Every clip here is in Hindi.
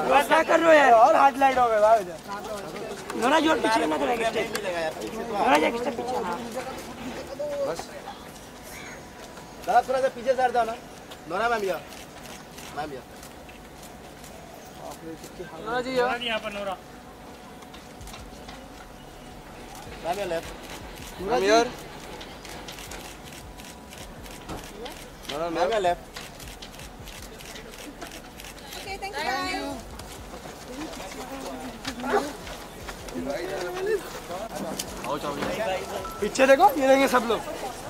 क्या कर रहे हो यार? और हार्ड लाइट हो गए भाई। नोरा जो पीछे ना करेगा स्टेप। नोरा जा स्टेप पीछे ना। बस। दादा थोड़ा सा पीछे सर जाओ ना। नोरा मैम या। मैम या। नोरा जी यहाँ पर नोरा। मैम या लेफ्ट। मैम यार। नोरा मैम या लेफ्ट। Okay, thank you. पीछे देखो ये रहेंगे सब लोग।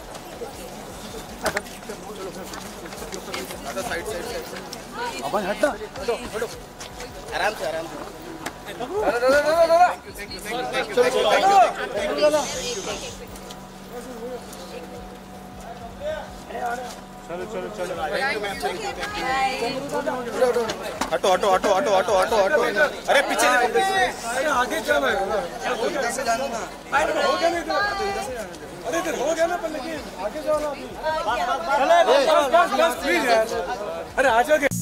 अपन हटना। हटो। आराम से आराम से। चलो चलो चलो। हटो हटो हटो हटो हटो हटो हटो। अरे पीछे देखो। अरे आगे चलो। इधर से जाना ना। हो गया नहीं तो इधर से जाना। अरे इधर हो गया ना पर लेकिन आगे जाओ ना अभी। चलो बस प्लीज यार। अरे आ जाओ।